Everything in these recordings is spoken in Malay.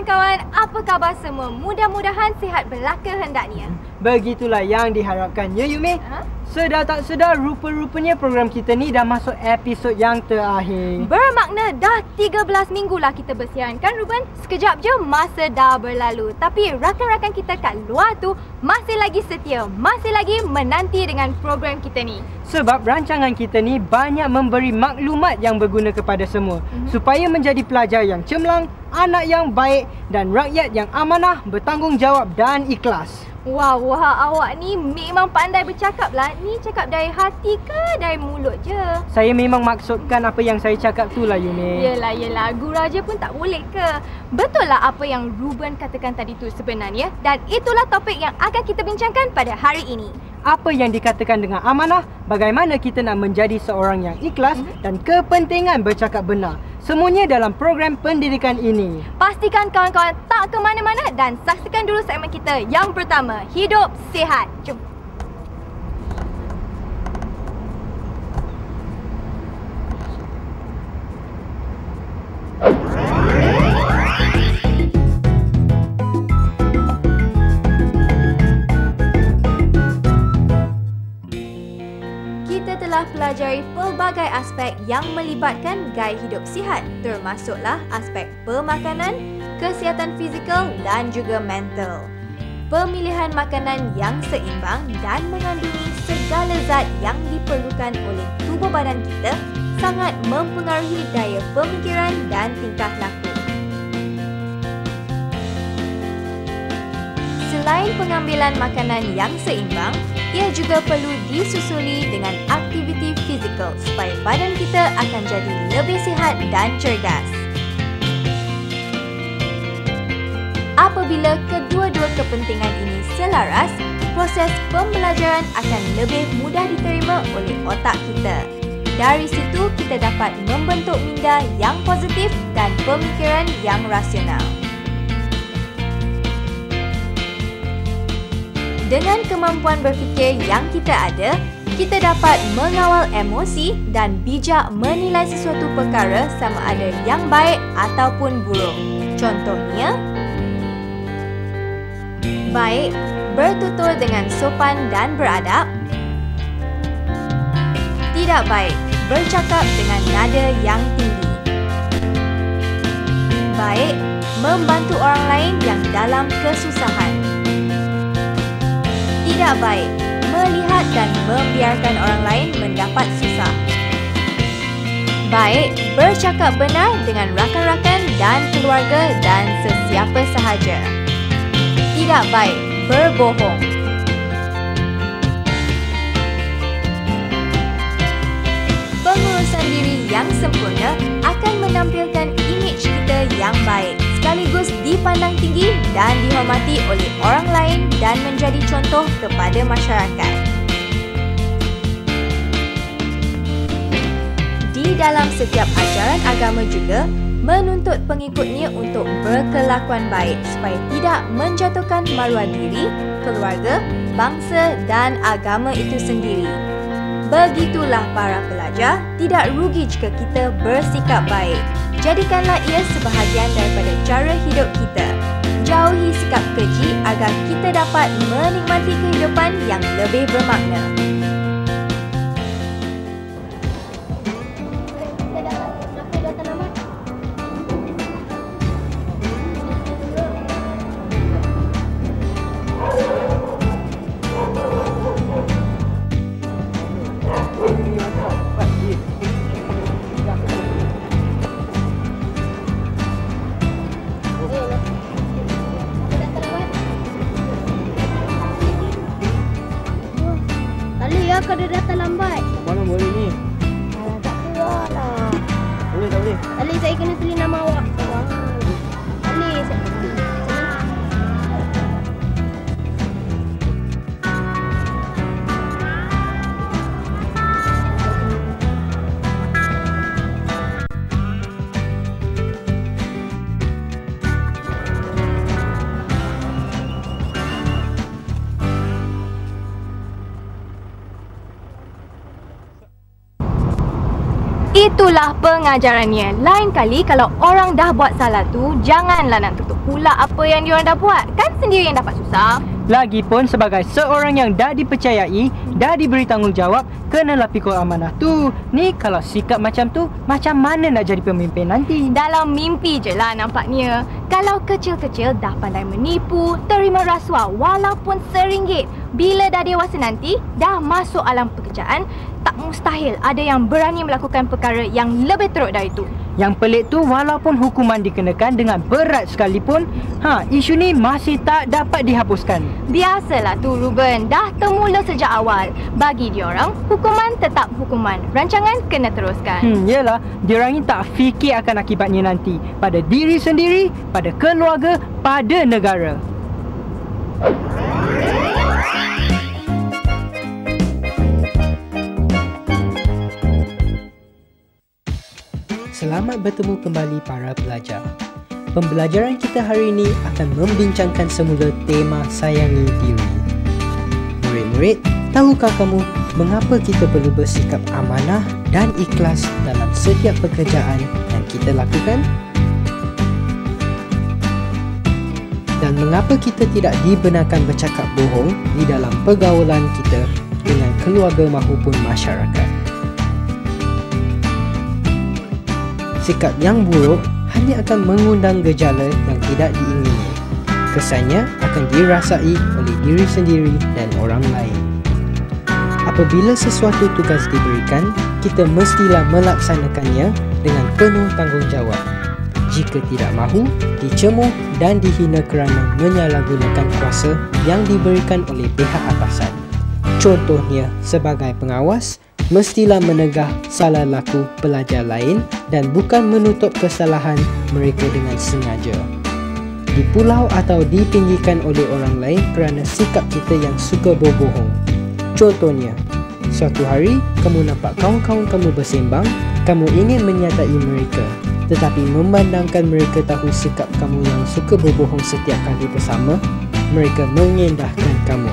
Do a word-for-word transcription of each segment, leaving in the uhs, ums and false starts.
kawan-kawan, apa khabar semua? Mudah-mudahan sihat belaka hendaknya. Begitulah yang diharapkan, ya Yumi? Ha? Sedar tak sedar, rupa-rupanya program kita ni dah masuk episod yang terakhir. Bermakna dah tiga belas minggu lah kita bersiaran kan Ruben? Sekejap je masa dah berlalu. Tapi rakan-rakan kita kat luar tu masih lagi setia, masih lagi menanti dengan program kita ni. Sebab rancangan kita ni banyak memberi maklumat yang berguna kepada semua. Mm-hmm. Supaya menjadi pelajar yang cemerlang, anak yang baik dan rakyat yang amanah, bertanggungjawab dan ikhlas. Wah, wah, awak ni memang pandai bercakap lah. Ni cakap dari hati ke dari mulut je? Saya memang maksudkan apa yang saya cakap tu lah Yumi. Yelah, yelah. Guru aja pun tak boleh ke? Betul lah apa yang Ruben katakan tadi tu sebenarnya. Dan itulah topik yang akan kita bincangkan pada hari ini. Apa yang dikatakan dengan amanah, bagaimana kita nak menjadi seorang yang ikhlas mm-hmm. dan kepentingan bercakap benar. Semuanya dalam program pendidikan ini. Pastikan kawan-kawan tak ke mana-mana dan saksikan dulu segmen kita yang pertama, Hidup Sihat. Jom. Pelajari pelbagai aspek yang melibatkan gaya hidup sihat, termasuklah aspek pemakanan, kesihatan fizikal dan juga mental. Pemilihan makanan yang seimbang dan mengandungi segala zat yang diperlukan oleh tubuh badan kita sangat mempengaruhi daya pemikiran dan tingkah laku. Selain pengambilan makanan yang seimbang, ia juga perlu disusuli dengan aktiviti fizikal supaya badan kita akan jadi lebih sihat dan cergas. Apabila kedua-dua kepentingan ini selaras, proses pembelajaran akan lebih mudah diterima oleh otak kita. Dari situ kita dapat membentuk minda yang positif dan pemikiran yang rasional. Dengan kemampuan berfikir yang kita ada, kita dapat mengawal emosi dan bijak menilai sesuatu perkara sama ada yang baik ataupun buruk. Contohnya, baik, bertutur dengan sopan dan beradab. Tidak baik, bercakap dengan nada yang tinggi. Baik, membantu orang lain yang dalam kesusahan. Tidak baik, melihat dan membiarkan orang lain mendapat susah. Baik, bercakap benar dengan rakan-rakan dan keluarga dan sesiapa sahaja. Tidak baik, berbohong. Pengurusan diri yang sempurna akan menampilkan imej kita yang baik, sekaligus dipandang tinggi dan dihormati oleh orang lain dan menjadi contoh kepada masyarakat. Di dalam setiap ajaran agama juga menuntut pengikutnya untuk berkelakuan baik supaya tidak menjatuhkan maruah diri, keluarga, bangsa dan agama itu sendiri. Begitulah para pelajar, tidak rugi jika kita bersikap baik. Jadikanlah ia sebahagian daripada cara hidup kita. Jauhi sikap keji agar kita dapat menikmati kehidupan yang lebih bermakna. Kau dah datang lambat. Mana boleh ni? Alah, tak keluar lah. Boleh tak boleh? Ali, saya kena tulis nama awak. Ali, saya... Itulah pengajarannya. Lain kali kalau orang dah buat salah tu, janganlah nak tutup pula apa yang diorang dah buat. Kan sendiri yang dapat susah. Lagipun sebagai seorang yang dah dipercayai, dah diberi tanggungjawab, kenalah pikul amanah tu. Ni kalau sikap macam tu, macam mana nak jadi pemimpin nanti? Dalam mimpi je lah nampaknya. Kalau kecil-kecil dah pandai menipu, terima rasuah walaupun seringgit. Bila dah dewasa nanti, dah masuk alam pekerjaan, tak mustahil ada yang berani melakukan perkara yang lebih teruk dari itu. Yang pelik tu, walaupun hukuman dikenakan dengan berat sekalipun, ha, isu ni masih tak dapat dihapuskan. Biasalah tu Ruben, dah termula sejak awal. Bagi diorang, hukuman tetap hukuman. Rancangan kena teruskan. Hmm, yelah, diorang ni tak fikir akan akibatnya nanti. Pada diri sendiri, pada keluarga, pada negara. Selamat bertemu kembali para pelajar. Pembelajaran kita hari ini akan membincangkan semula tema sayangi diri. Murid-murid, tahukah kamu mengapa kita perlu bersikap amanah dan ikhlas dalam setiap pekerjaan yang kita lakukan? Dan mengapa kita tidak dibenarkan bercakap bohong di dalam pergaulan kita dengan keluarga maupun masyarakat? Sikap yang buruk hanya akan mengundang gejala yang tidak diingini. Kesannya akan dirasai oleh diri sendiri dan orang lain. Apabila sesuatu tugas diberikan, kita mestilah melaksanakannya dengan penuh tanggungjawab. Jika tidak mahu, dicemuh dan dihina kerana menyalahgunakan kuasa yang diberikan oleh pihak atasan. Contohnya, sebagai pengawas, mestilah menegah salah laku pelajar lain dan bukan menutup kesalahan mereka dengan sengaja. Dipulau atau dipinggirkan oleh orang lain kerana sikap kita yang suka berbohong. Contohnya, suatu hari kamu nampak kawan-kawan kamu bersembang, kamu ingin menyertai mereka, tetapi memandangkan mereka tahu sikap kamu yang suka berbohong setiap kali bersama, mereka mengendahkan kamu.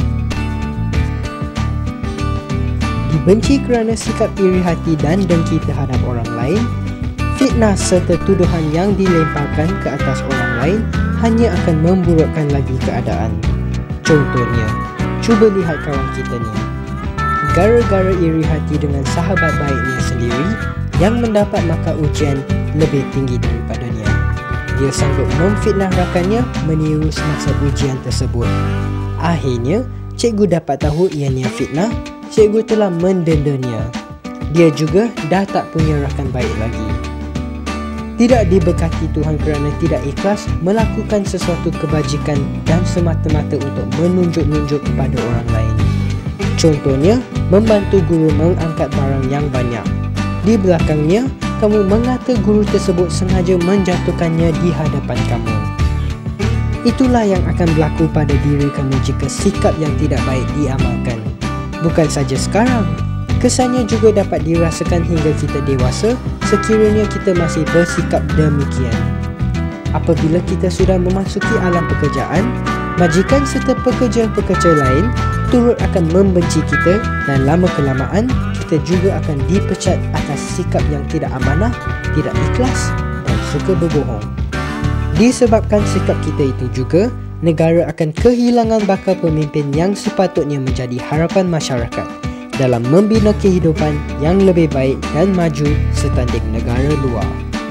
Dibenci kerana sikap iri hati dan dengki terhadap orang lain, fitnah serta tuduhan yang dilemparkan ke atas orang lain hanya akan memburukkan lagi keadaan. Contohnya, cuba lihat kawan kita ni. Gara-gara iri hati dengan sahabat baiknya sendiri yang mendapat markah ujian lebih tinggi daripadanya, dia sanggup memfitnah rakannya meniru semasa ujian tersebut. Akhirnya, cikgu dapat tahu ianya fitnah. Cikgu telah mendendanya. Dia juga dah tak punya rakan baik lagi. Tidak diberkati Tuhan kerana tidak ikhlas melakukan sesuatu kebajikan dan semata-mata untuk menunjuk-nunjuk kepada orang lain. Contohnya, membantu guru mengangkat barang yang banyak. Di belakangnya, kamu mengata guru tersebut sengaja menjatuhkannya di hadapan kamu. Itulah yang akan berlaku pada diri kamu jika sikap yang tidak baik diamalkan. Bukan saja sekarang, kesannya juga dapat dirasakan hingga kita dewasa sekiranya kita masih bersikap demikian. Apabila kita sudah memasuki alam pekerjaan, majikan serta pekerja-pekerja lain turut akan membenci kita dan lama-kelamaan kita juga akan dipecat atas sikap yang tidak amanah, tidak ikhlas dan suka berbohong. Disebabkan sikap kita itu juga, negara akan kehilangan bakal pemimpin yang sepatutnya menjadi harapan masyarakat dalam membina kehidupan yang lebih baik dan maju setanding negara luar.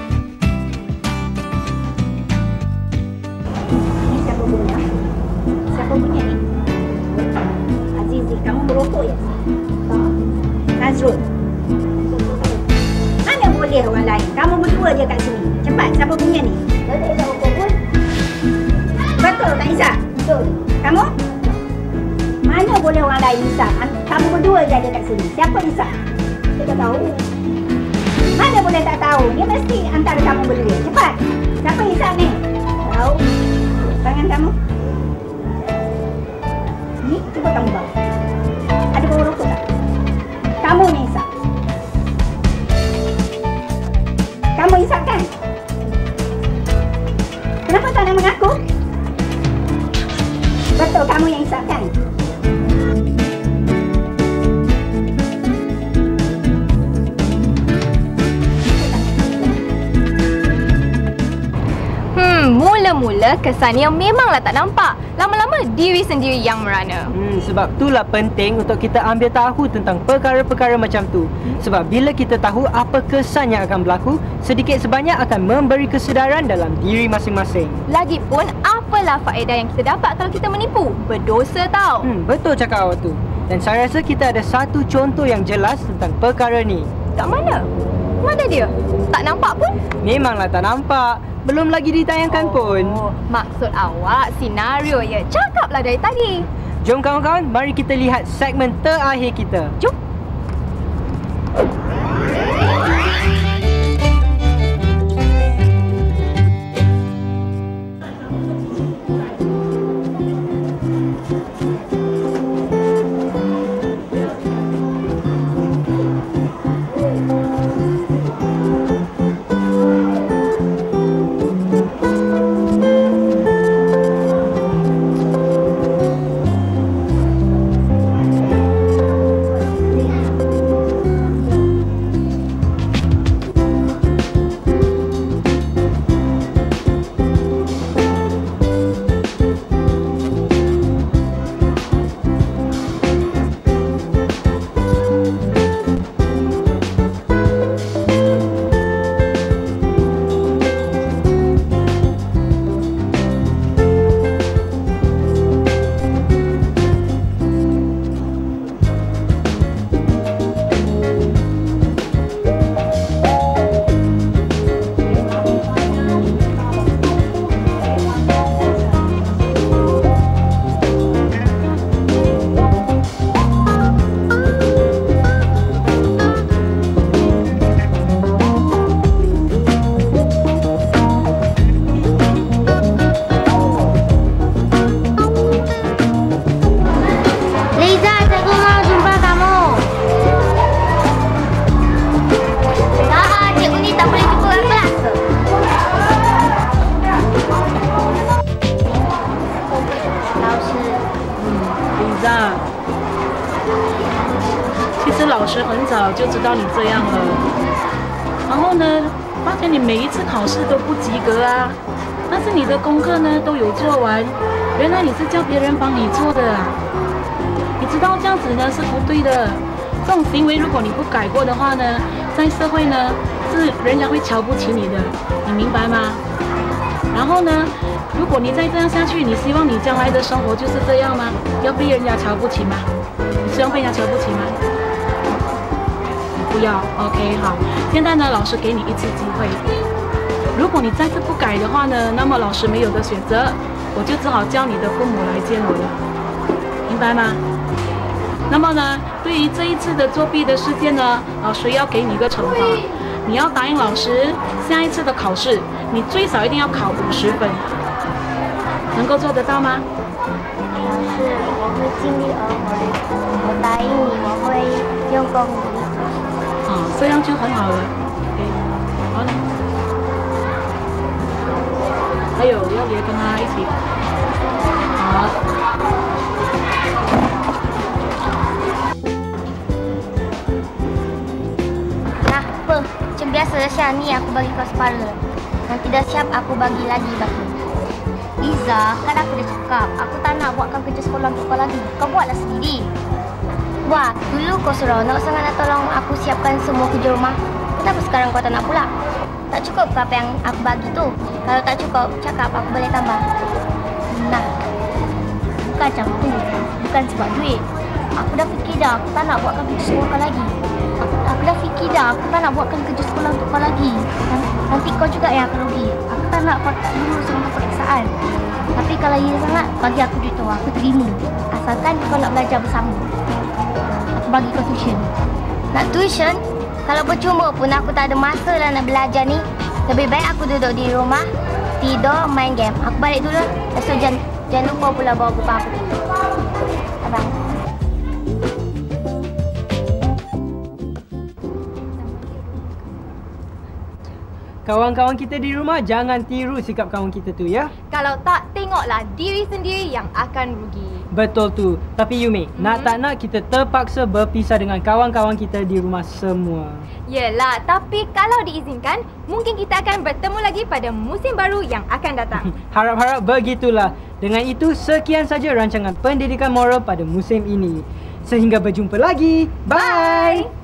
Ini siapa bunyi? Siapa bunyi ni? Azizi, kamu merokok ya? Nazrul. Mana boleh orang lain? Kamu berdua je kat sini. Cepat, siapa bunyi ni? Tak ada yang rokok pun. Betul tak Izzat? Betul. Kamu? Mana boleh orang lain Izzat? Kamu berdua je ada kat sini. Siapa Izzat? Kita tak tahu. Mana boleh tak tahu? Dia mesti antara kamu berdua. Cepat. Siapa Izzat ni? Tahu. Tangan kamu. Ni, cuba kamu bawa. Ada bawa rokok tak? Kamu ni Izzat. Kamu Izzat kan? Kenapa tak nak mengaku? Betul kamu yang Izzat kan? Hmm, mula-mula Kerana kesannya memanglah tak nampak. Lama-lama diri sendiri yang merana. Hmm, sebab itulah penting untuk kita ambil tahu tentang perkara-perkara macam tu. Sebab bila kita tahu apa kesan yang akan berlaku, sedikit sebanyak akan memberi kesedaran dalam diri masing-masing. Lagipun, apalah faedah yang kita dapat kalau kita menipu? Berdosa tau. Hmm, betul cakap awak tu. Dan saya rasa kita ada satu contoh yang jelas tentang perkara ni. Kat mana? Mana dia? Tak nampak pun? Memanglah tak nampak. Belum lagi ditayangkan oh, pun. Maksud awak senario ya. Cakaplah dari tadi. Jom kawan-kawan, mari kita lihat segmen terakhir kita. Jom. Liza，其实老师很早就知道你这样了，然后呢，发现你每一次考试都不及格啊，但是你的功课呢都有做完，原来你是叫别人帮你做的啊。你知道这样子呢是不对的，这种行为如果你不改过的话呢，在社会呢是人家会瞧不起你的，你明白吗？然后呢，如果你再这样下去，你希望你将来的生活就是这样吗？要被人家瞧不起吗？你希望被人家瞧不起吗？你不要 ，OK， 好。现在呢，老师给你一次机会，如果你再次不改的话呢，那么老师没有的选择，我就只好叫你的父母来见我了，明白吗？那么呢，对于这一次的作弊的事件呢，老师要给你一个惩罚，你要答应老师，下一次的考试你最少一定要考五十分，能够做得到吗？ 老师，我会尽力而为，我答应你，我会用功努力。 啊，这样就很好了。OK， 好了。还有要别跟他一起。好。 Nah, apa? Macam biasa Syah, ni aku bagi kau separuh. Nanti dah siap aku bagi lagi batu. Iza, kan aku dah cakap, aku tak nak buatkan kerja sekolah untuk kau lagi. Kau buatlah sendiri. Wah, dulu kau seronok sangat nak tolong aku siapkan semua kerja rumah. Kenapa sekarang kau tak nak pula? Tak cukup ke apa yang aku bagi tu? Kalau tak cukup, cakap aku boleh tambah. Nah, bukan macam tu. Bukan sebab duit. Aku dah fikir dah, aku tak nak buatkan kerja sekolah kau lagi. Aku, aku dah fikir dah, aku tak nak buatkan kerja sekolah untuk kau lagi. Nanti kau juga yang akan rugi. Aku tak nak kau tak dulu sama periksaan. Tapi kalau ia sangat, bagi aku duit tu, aku terima. Asalkan kau nak belajar bersama. Aku bagi kau tuition. Nak tuition? Kalau percuma pun aku tak ada masa lah nak belajar ni. Lebih baik aku duduk di rumah, tidur, main game. Aku balik dulu. Esok jangan, jangan lupa pula bawa buku aku. Abang. Kawan-kawan kita di rumah, jangan tiru sikap kawan kita tu ya. Kalau Kalau tak, tengoklah diri sendiri yang akan rugi. Betul tu. Tapi Yumi, hmm. nak tak nak kita terpaksa berpisah dengan kawan-kawan kita di rumah semua. Yelah, tapi kalau diizinkan, mungkin kita akan bertemu lagi pada musim baru yang akan datang. Harap-harap begitulah. Dengan itu, sekian saja rancangan pendidikan moral pada musim ini. Sehingga berjumpa lagi. Bye! Bye.